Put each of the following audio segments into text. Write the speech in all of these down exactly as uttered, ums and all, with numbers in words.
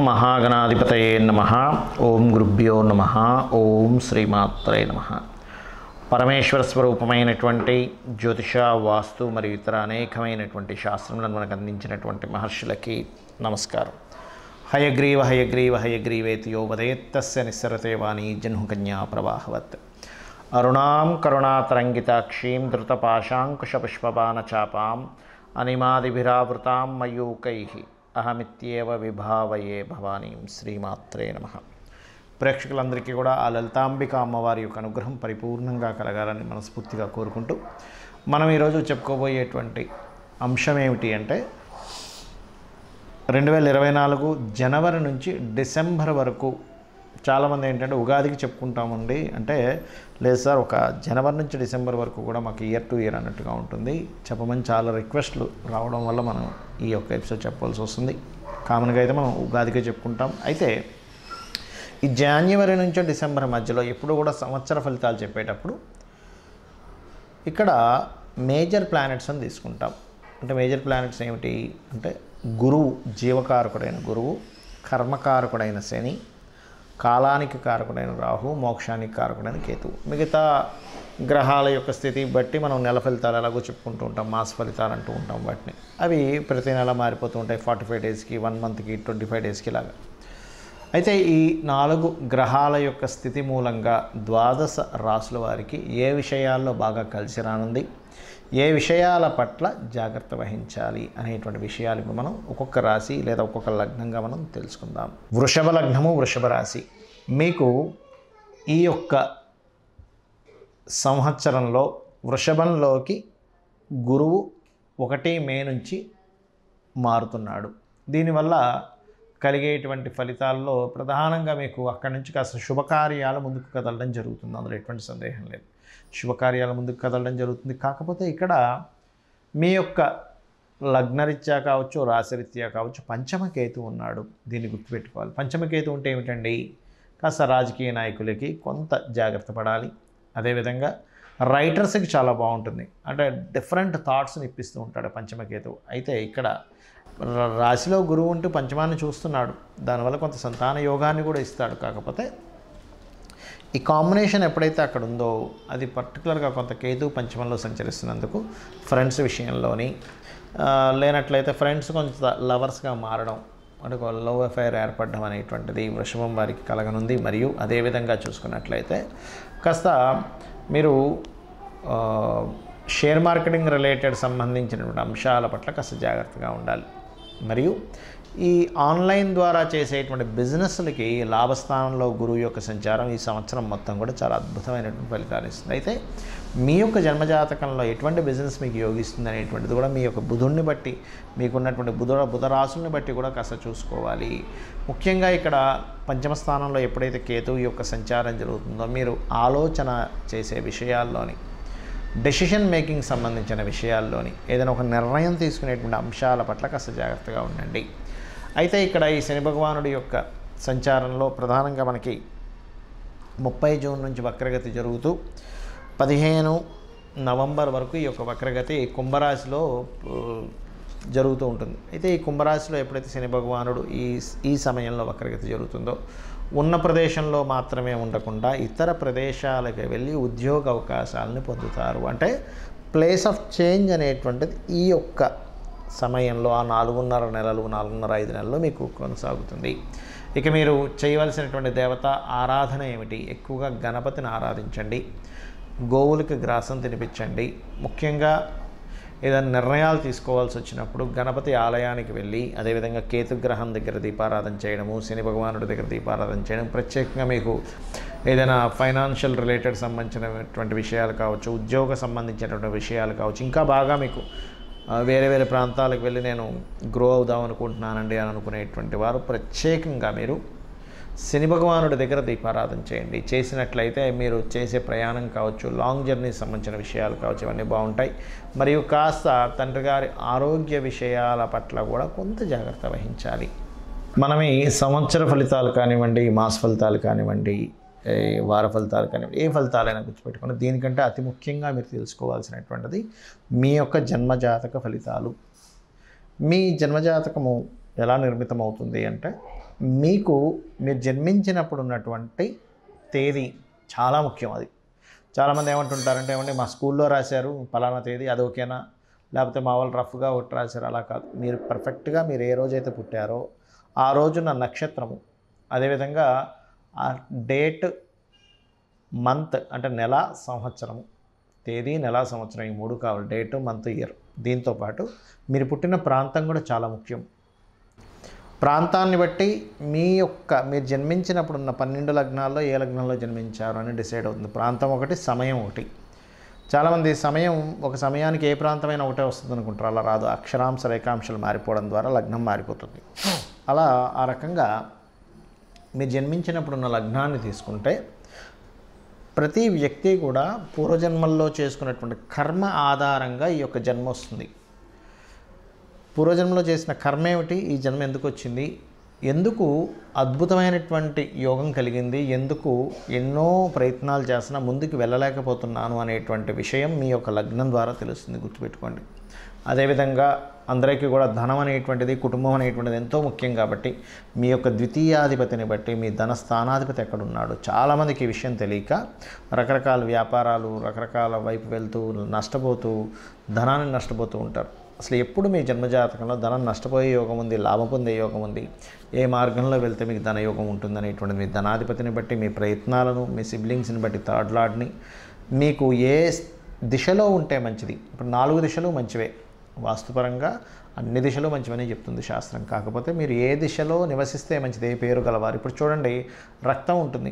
మహాగణాధిపతయే నమః. ఓం గురుభ్యో నమః. ఓం శ్రీమాత్రే నమః. పరమేశ్వర స్వరూపమైనటువంటి జ్యోతిష, వాస్తు మరియు ఇతర అనేకమైనటువంటి శాస్త్రములను మనకు అందించినటువంటి మహర్షులకి నమస్కారం. హయగ్రీవ హయగ్రీవ హయగ్రీవేతి యో వదేత్తస్య నిస్సరతే వాణి జహ్నుకన్యా ప్రవాహవత్. అరుణాం కరుణాతరంగితాక్షీం ధృతపాశాంకుశపుష్పబాణచాపాం అనిమాదిభిరావృతాం మయూకైః అహమిత్యేవ విభావయే భవానీం. శ్రీమాత్రే నమః. ప్రేక్షకులందరికీ కూడా ఆ లలితాంబిక అమ్మవారి యొక్క అనుగ్రహం పరిపూర్ణంగా కలగాలని మనస్ఫూర్తిగా కోరుకుంటూ మనం ఈరోజు చెప్పుకోబోయేటువంటి అంశం ఏమిటి అంటే, రెండు వేల ఇరవై నాలుగు జనవరి నుంచి డిసెంబర్ వరకు చాలామంది ఏంటంటే ఉగాదికి చెప్పుకుంటామండి అంటే, లేదు సార్ ఒక జనవరి నుంచి డిసెంబర్ వరకు కూడా మాకు ఇయర్ టు ఇయర్ అన్నట్టుగా ఉంటుంది చెప్పమని చాలా రిక్వెస్ట్లు రావడం వల్ల మనం ఈ యొక్క ఎపిసోడ్ చెప్పవలసి వస్తుంది. కామన్గా అయితే మనం ఉగాదికే చెప్పుకుంటాం. అయితే ఈ జాన్యువరి నుంచి డిసెంబర్ మధ్యలో ఎప్పుడు కూడా సంవత్సర ఫలితాలు చెప్పేటప్పుడు ఇక్కడ మేజర్ ప్లానెట్స్ అని తీసుకుంటాం. అంటే మేజర్ ప్లానెట్స్ ఏమిటి అంటే, గురువు జీవకారకుడైన గురువు, కర్మకారకుడైన శని, కాలానికి కారకుడైన రాహు, మోక్షానికి కారకుడైన కేతువు. మిగతా గ్రహాల యొక్క స్థితి బట్టి మనం నెల ఫలితాలు ఎలాగో చెప్పుకుంటూ ఉంటాం, మాస ఫలితాలు అంటూ ఉంటాం వాటిని. అవి ప్రతి నెల మారిపోతూ ఉంటాయి, ఫార్టీ ఫైవ్ డేస్కి, వన్ మంత్కి, ట్వంటీ ఫైవ్ డేస్కి ఇలాగా. అయితే ఈ నాలుగు గ్రహాల యొక్క స్థితి మూలంగా ద్వాదశ రాసుల వారికి ఏ విషయాల్లో బాగా కలిసి రానుంది, ఏ విషయాల పట్ల జాగ్రత్త వహించాలి అనేటువంటి విషయాలు ఇప్పుడు మనం ఒక్కొక్క రాశి లేదా ఒక్కొక్క లగ్నంగా మనం తెలుసుకుందాం. వృషభ లగ్నము, వృషభ రాశి. మీకు ఈ యొక్క సంవత్సరంలో వృషభంలోకి గురువు ఒకటి మే నుంచి మారుతున్నాడు. దీనివల్ల కలిగేటువంటి ఫలితాల్లో ప్రధానంగా మీకు అక్కడి నుంచి కాస్త శుభకార్యాలు ముందుకు కదలడం జరుగుతుంది, అందులో ఎటువంటి సందేహం లేదు. శుభకార్యాల ముందుకు కదలడం జరుగుతుంది. కాకపోతే ఇక్కడ మీ యొక్క లగ్నరీత్యా కావచ్చు, రాశిరీత్యా కావచ్చు, పంచమకేతు ఉన్నాడు. దీన్ని గుర్తుపెట్టుకోవాలి. పంచమకేతు ఉంటే ఏమిటండి, కాస్త రాజకీయ నాయకులకి కొంత జాగ్రత్త పడాలి. అదేవిధంగా రైటర్స్కి చాలా బాగుంటుంది, అంటే డిఫరెంట్ థాట్స్ని ఇప్పిస్తూ ఉంటాడు పంచమకేతువు. అయితే ఇక్కడ రాశిలో గురువు ఉంటూ పంచమాన్ని చూస్తున్నాడు, దానివల్ల కొంత సంతాన యోగాన్ని కూడా ఇస్తాడు. కాకపోతే ఈ కాంబినేషన్ ఎప్పుడైతే అక్కడ ఉందో అది పర్టికులర్గా కొంత కేతు పంచమంలో సంచరిస్తున్నందుకు ఫ్రెండ్స్ విషయంలోని లేనట్లయితే ఫ్రెండ్స్ కొంచెం లవర్స్గా మారడం, అంటే ఒక లవ్ అఫైర్ ఏర్పడడం అనేటువంటిది వృషభం వారికి కలగనుంది. మరియు అదేవిధంగా చూసుకున్నట్లయితే కాస్త మీరు షేర్ మార్కెటింగ్ రిలేటెడ్ సంబంధించినటువంటి అంశాల పట్ల కాస్త జాగ్రత్తగా ఉండాలి. మరియు ఈ ఆన్లైన్ ద్వారా చేసేటువంటి బిజినెస్లకి లాభస్థానంలో గురువు యొక్క సంచారం ఈ సంవత్సరం మొత్తం కూడా చాలా అద్భుతమైనటువంటి ఫలితాలు ఇస్తుంది. అయితే మీ యొక్క జన్మజాతకంలో ఎటువంటి బిజినెస్ మీకు యోగిస్తుంది అనేటువంటిది కూడా మీ యొక్క బుధుడిని బట్టి, మీకున్నటువంటి బుధ బుధరాశుల్ని బట్టి కూడా కాస్త చూసుకోవాలి. ముఖ్యంగా ఇక్కడ పంచమ స్థానంలో ఎప్పుడైతే కేతువు యొక్క సంచారం జరుగుతుందో మీరు ఆలోచన చేసే విషయాల్లోని, డెసిషన్ మేకింగ్ సంబంధించిన విషయాల్లోని, ఏదైనా ఒక నిర్ణయం తీసుకునేటువంటి అంశాల పట్ల కాస్త జాగ్రత్తగా ఉండండి. అయితే ఇక్కడ ఈ శని భగవానుడి యొక్క సంచారంలో ప్రధానంగా మనకి ముప్పై జూన్ నుంచి వక్రగతి జరుగుతూ పదిహేను నవంబర్ వరకు ఈ యొక్క వక్రగతి కుంభరాశిలో జరుగుతూ ఉంటుంది. అయితే ఈ కుంభరాశిలో ఎప్పుడైతే శని భగవానుడు ఈ ఈ సమయంలో వక్రగతి జరుగుతుందో ఉన్న ప్రదేశంలో మాత్రమే ఉండకుండా ఇతర ప్రదేశాలకు వెళ్ళి ఉద్యోగ అవకాశాలను పొందుతారు. అంటే ప్లేస్ ఆఫ్ చేంజ్ అనేటువంటిది ఈ యొక్క సమయంలో ఆ నాలుగున్నర నెలలు నాలుగున్నర ఐదు నెలలు మీకు కొనసాగుతుంది. ఇక మీరు చేయవలసినటువంటి దేవత ఆరాధన ఏమిటి, ఎక్కువగా గణపతిని ఆరాధించండి, గోవులకి గ్రాసం తినిపించండి. ముఖ్యంగా ఏదైనా నిర్ణయాలు తీసుకోవాల్సి వచ్చినప్పుడు గణపతి ఆలయానికి వెళ్ళి, అదేవిధంగా కేతుగ్రహం దగ్గర దీపారాధన చేయడము, శని భగవానుడి దగ్గర దీపారాధన చేయడం, ప్రత్యేకంగా మీకు ఏదైనా ఫైనాన్షియల్ రిలేటెడ్ సంబంధించినటువంటి విషయాలు కావచ్చు, ఉద్యోగ సంబంధించినటువంటి విషయాలు కావచ్చు, ఇంకా బాగా మీకు వేరే వేరే ప్రాంతాలకు వెళ్ళి నేను గ్రో అవుదాం అనుకుంటున్నానండి అని అనుకునేటువంటి వారు ప్రత్యేకంగా మీరు శని భగవానుడి దగ్గర దీపారాధన చేయండి. చేసినట్లయితే మీరు చేసే ప్రయాణం కావచ్చు, లాంగ్ జర్నీ సంబంధించిన విషయాలు కావచ్చు, ఇవన్నీ బాగుంటాయి. మరియు కాస్త తండ్రి గారి ఆరోగ్య విషయాల పట్ల కూడా కొంత జాగ్రత్త వహించాలి. మనం ఈ సంవత్సర ఫలితాలు కానివ్వండి, మాస ఫలితాలు కానివ్వండి, వార ఫలితాలు కానివ్వండి, ఏ ఫలితాలైనా గుర్తుపెట్టుకోండి. దీనికంటే అతి ముఖ్యంగా మీరు తెలుసుకోవాల్సినటువంటిది మీ యొక్క జన్మజాతక ఫలితాలు. మీ జన్మజాతకము ఎలా నిర్మితం అవుతుంది అంటే, మీకు మీరు జన్మించినప్పుడు ఉన్నటువంటి తేదీ చాలా ముఖ్యం. అది చాలామంది ఏమంటుంటారంటే ఏమంటే మా స్కూల్లో రాశారు పలానా తేదీ, అది ఓకేనా, లేకపోతే మా వాళ్ళు రఫ్గా ఒకటి రాశారు, అలా కాదు. మీరు పర్ఫెక్ట్గా మీరు ఏ రోజైతే పుట్టారో ఆ రోజున నక్షత్రము, అదేవిధంగా ఆ డేట్, మంత్ అంటే నెల, సంవత్సరము, తేదీ, నెల, సంవత్సరం, ఈ మూడు కావాలి. Date, month, year. దీంతోపాటు మీరు పుట్టిన ప్రాంతం కూడా చాలా ముఖ్యం. ప్రాంతాన్ని బట్టి మీ యొక్క మీరు జన్మించినప్పుడు ఉన్న పన్నెండు లగ్నాల్లో ఏ లగ్నంలో జన్మించారు అని డిసైడ్ అవుతుంది. ప్రాంతం ఒకటి, సమయం ఒకటి. చాలామంది సమయం ఒక సమయానికి ఏ ప్రాంతమైనా ఒకటే వస్తుంది అనుకుంటారు. అలా రాదు. అక్షరాంశ రేఖాంశాలు మారిపోవడం ద్వారా లగ్నం మారిపోతుంది. అలా ఆ రకంగా మీరు జన్మించినప్పుడు ఉన్న లగ్నాన్ని తీసుకుంటే ప్రతి వ్యక్తి కూడా పూర్వజన్మల్లో చేసుకున్నటువంటి కర్మ ఆధారంగా ఈ యొక్క జన్మ వస్తుంది. పూర్వజన్మలో చేసిన కర్మ ఏమిటి, ఈ జన్మ ఎందుకు వచ్చింది, ఎందుకు అద్భుతమైనటువంటి యోగం కలిగింది, ఎందుకు ఎన్నో ప్రయత్నాలు చేసినా ముందుకు వెళ్ళలేకపోతున్నాను అనేటువంటి విషయం మీ యొక్క లగ్నం ద్వారా తెలుస్తుంది. గుర్తుపెట్టుకోండి. అదేవిధంగా అందరికీ కూడా ధనం అనేటువంటిది, కుటుంబం అనేటువంటిది ఎంతో ముఖ్యం. కాబట్టి మీ యొక్క ద్వితీయాధిపతిని బట్టి మీ ధన స్థానాధిపతి ఎక్కడున్నాడు. చాలామందికి ఈ విషయం తెలియక రకరకాల వ్యాపారాలు రకరకాల వైపు వెళ్తూ నష్టపోతూ ధనాన్ని నష్టపోతూ ఉంటారు. అసలు ఎప్పుడు మీ జన్మజాతకంలో ధనం నష్టపోయే యోగం ఉంది, లాభం పొందే యోగం ఉంది, ఏ మార్గంలో వెళ్తే మీకు ధన యోగం ఉంటుంది అనేటువంటిది మీ ధనాధిపతిని బట్టి, మీ ప్రయత్నాలను, మీ సిబ్లింగ్స్ని బట్టి, థర్డ్ లార్డ్ని, మీకు ఏ దిశలో ఉంటే మంచిది. ఇప్పుడు నాలుగు దిశలు మంచివే, వాస్తుపరంగా అన్ని దిశలు మంచివని చెప్తుంది శాస్త్రం. కాకపోతే మీరు ఏ దిశలో నివసిస్తే మంచిది, ఏ పేరు గలవారు. ఇప్పుడు చూడండి, రక్తం ఉంటుంది,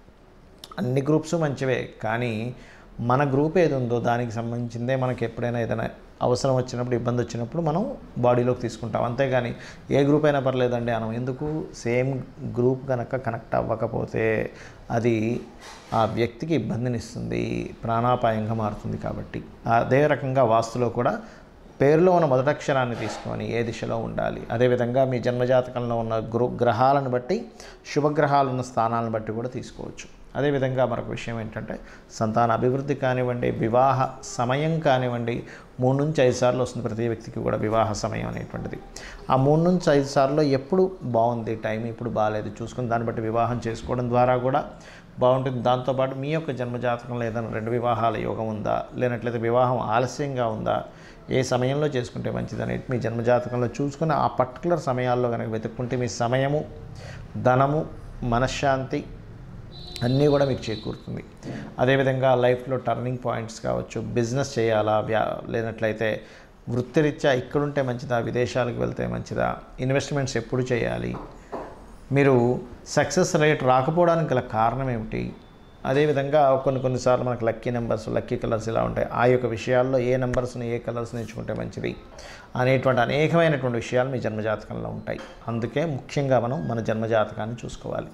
అన్ని గ్రూప్స్ మంచివే, కానీ మన గ్రూప్ ఏది ఉందో దానికి సంబంధించిందే మనకి ఎప్పుడైనా ఏదైనా అవసరం వచ్చినప్పుడు, ఇబ్బంది వచ్చినప్పుడు మనం బాడీలోకి తీసుకుంటాం. అంతేగాని ఏ గ్రూప్ అయినా పర్లేదండి అనం. ఎందుకు, సేమ్ గ్రూప్ కనుక కనెక్ట్ అవ్వకపోతే అది ఆ వ్యక్తికి ఇబ్బందినిస్తుంది, ప్రాణాపాయంగా మారుతుంది. కాబట్టి అదే రకంగా వాస్తులో కూడా పేరులో ఉన్న మొదటక్షరాన్ని తీసుకొని ఏ దిశలో ఉండాలి. అదేవిధంగా మీ జన్మజాతకంలో ఉన్న గ్రూ గ్రహాలను బట్టి, శుభగ్రహాలు ఉన్న స్థానాలను బట్టి కూడా తీసుకోవచ్చు. అదేవిధంగా మరొక విషయం ఏంటంటే సంతాన అభివృద్ధి కానివ్వండి, వివాహ సమయం కానివ్వండి, మూడు నుంచి ఐదు సార్లు వస్తుంది ప్రతి వ్యక్తికి కూడా వివాహ సమయం అనేటువంటిది. ఆ మూడు నుంచి ఐదు సార్లు ఎప్పుడు బాగుంది టైం, ఇప్పుడు బాగాలేదు చూసుకుని దాన్ని బట్టి వివాహం చేసుకోవడం ద్వారా కూడా బాగుంటుంది. దాంతోపాటు మీ యొక్క జన్మజాతకంలో ఏదైనా రెండు వివాహాల యోగం ఉందా, లేనట్లయితే వివాహం ఆలస్యంగా ఉందా, ఏ సమయంలో చేసుకుంటే మంచిది అనేది మీ జన్మజాతకంలో చూసుకుని ఆ పర్టికులర్ సమయాల్లో కనుక వెతుక్కుంటే మీ సమయము, ధనము, మనశ్శాంతి అన్నీ కూడా మీకు చేకూరుతుంది. అదేవిధంగా లైఫ్లో టర్నింగ్ పాయింట్స్ కావచ్చు, బిజినెస్ చేయాలా, వ్యా లేనట్లయితే వృత్తిరీత్యా ఇక్కడుంటే మంచిదా, విదేశాలకు వెళ్తే మంచిదా, ఇన్వెస్ట్మెంట్స్ ఎప్పుడు చేయాలి, మీరు సక్సెస్ రేట్ రాకపోవడానికి గల కారణం ఏమిటి, అదేవిధంగా కొన్ని కొన్నిసార్లు మనకు లక్కీ నెంబర్స్, లక్కీ కలర్స్ ఇలా ఉంటాయి. ఆ యొక్క విషయాల్లో ఏ నెంబర్స్ని, ఏ కలర్స్ని ఎంచుకుంటే మంచిది అనేటువంటి అనేకమైనటువంటి విషయాలు మీ జన్మజాతకంలో ఉంటాయి. అందుకే ముఖ్యంగా మనం మన జన్మజాతకాన్ని చూసుకోవాలి.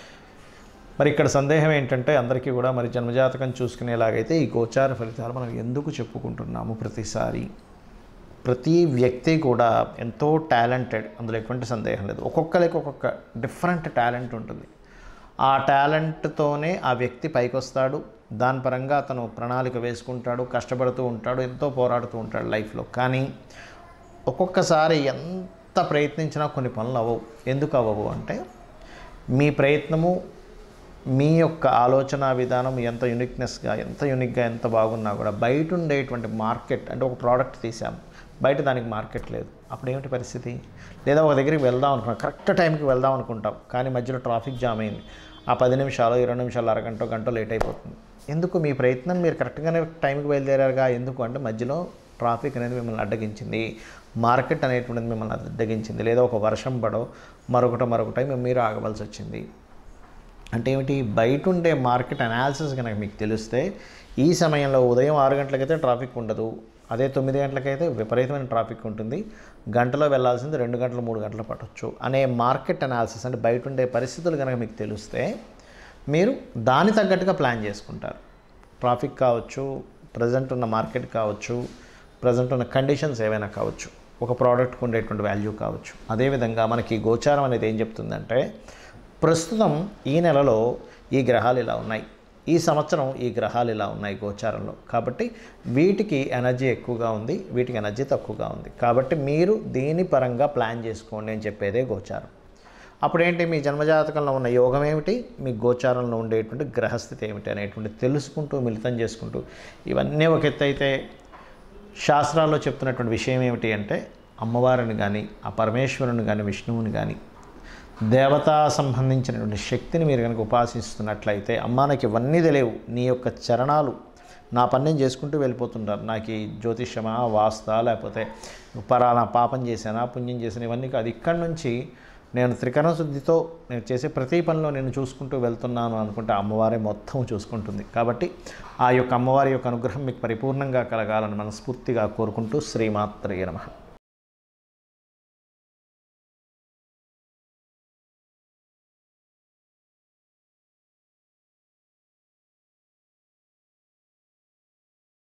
మరి ఇక్కడ సందేహం ఏంటంటే అందరికీ కూడా మరి జన్మజాతకం చూసుకునేలాగైతే ఈ గోచార ఫలితాలు మనం ఎందుకు చెప్పుకుంటున్నాము ప్రతిసారి. ప్రతి వ్యక్తి కూడా ఎంతో టాలెంటెడ్, అందులో ఎటువంటి సందేహం లేదు. ఒక్కొక్కరికి ఒక్కొక్క డిఫరెంట్ టాలెంట్ ఉంటుంది. ఆ టాలెంట్తోనే ఆ వ్యక్తి పైకి వస్తాడు. దాని పరంగా అతను ప్రణాళిక వేసుకుంటాడు, కష్టపడుతూ ఉంటాడు, ఎంతో పోరాడుతూ ఉంటాడు లైఫ్లో. కానీ ఒక్కొక్కసారి ఎంత ప్రయత్నించినా కొన్ని పనులు అవ్వవు. ఎందుకు అవ్వవు అంటే మీ ప్రయత్నము, మీ యొక్క ఆలోచన విధానం ఎంత యూనిక్నెస్గా, ఎంత యూనిక్గా, ఎంత బాగున్నా కూడా బయట ఉండేటువంటి మార్కెట్ అంటే ఒక ప్రోడక్ట్ తీసాము, బయట దానికి మార్కెట్ లేదు. అప్పుడు ఏమిటి పరిస్థితి? లేదా ఒక దగ్గరికి వెళ్దాం అనుకున్నాం, కరెక్ట్ టైంకి వెళ్దాం అనుకుంటాం, కానీ మధ్యలో ట్రాఫిక్ జామ్ అయింది. ఆ పది నిమిషాలు, ఇరవై నిమిషాలు, అరగంట, గంట లేట్ అయిపోతుంది. ఎందుకు? మీ ప్రయత్నం మీరు కరెక్ట్గానే టైంకి బయలుదేరారుగా. ఎందుకు అంటే మధ్యలో ట్రాఫిక్ అనేది మిమ్మల్ని అడ్డగించింది, మార్కెట్ అనేటువంటిది మిమ్మల్ని అడ్డగించింది, లేదా ఒక వర్షం పడో మరొకటో మరొకటై మీరు ఆగవలసి వచ్చింది. అంటే ఏమిటి? బయట ఉండే మార్కెట్ అనాలిసిస్ కనుక మీకు తెలిస్తే ఈ సమయంలో ఉదయం ఆరు గంటలకైతే ట్రాఫిక్ ఉండదు, అదే తొమ్మిది గంటలకైతే విపరీతమైన ట్రాఫిక్ ఉంటుంది, గంటలో వెళ్ళాల్సింది రెండు గంటలు మూడు గంటలు పట్టవచ్చు అనే మార్కెట్ అనాలిసిస్ అంటే బయట ఉండే పరిస్థితులు కనుక మీకు తెలిస్తే మీరు దాని తగ్గట్టుగా ప్లాన్ చేసుకుంటారు. ట్రాఫిక్ కావచ్చు, ప్రజెంట్ ఉన్న మార్కెట్ కావచ్చు, ప్రజెంట్ ఉన్న కండిషన్స్ ఏవైనా కావచ్చు, ఒక ప్రోడక్ట్కి ఉండేటువంటి వాల్యూ కావచ్చు. అదేవిధంగా మనకి గోచారం అనేది ఏం చెప్తుందంటే ప్రస్తుతం ఈ నెలలో ఈ గ్రహాలు ఇలా ఉన్నాయి, ఈ సంవత్సరం ఈ గ్రహాలు ఇలా ఉన్నాయి గోచారంలో. కాబట్టి వీటికి ఎనర్జీ ఎక్కువగా ఉంది, వీటికి ఎనర్జీ తక్కువగా ఉంది. కాబట్టి మీరు దీని పరంగా ప్లాన్ చేసుకోండి అని చెప్పేదే గోచారం. అప్పుడేంటి మీ జన్మజాతకంలో ఉన్న యోగం ఏమిటి, మీ గోచారంలో ఉండేటువంటి గ్రహస్థితి ఏమిటి అనేటువంటి తెలుసుకుంటూ మిళితం చేసుకుంటూ, ఇవన్నీ ఒక ఎత్తు అయితే శాస్త్రాల్లో చెప్తున్నటువంటి విషయం ఏమిటి అంటే అమ్మవారిని కానీ ఆ పరమేశ్వరుని కానీ విష్ణువుని కానీ దేవతా సంబంధించినటువంటి శక్తిని మీరు కనుక ఉపాసిస్తున్నట్లయితే, అమ్మా నాకు ఇవన్నీ తెలియవు, నీ యొక్క చరణాలు నా పని నేను చేసుకుంటూ వెళ్ళిపోతుంటారు, నాకు ఈ జ్యోతిష్యమా వాస్తా లేకపోతే పరానా పాపం చేశానా పుణ్యం చేశాను ఇవన్నీ కాదు, ఇక్కడి నుంచి నేను త్రికరణ శుద్ధితో నేను చేసే ప్రతి పనిలో నేను చూసుకుంటూ వెళ్తున్నాను అనుకుంటే అమ్మవారే మొత్తం చూసుకుంటుంది. కాబట్టి ఆ యొక్క అమ్మవారి యొక్క అనుగ్రహం మీకు పరిపూర్ణంగా కలగాలని మనస్ఫూర్తిగా కోరుకుంటూ శ్రీమాత్రే నమః.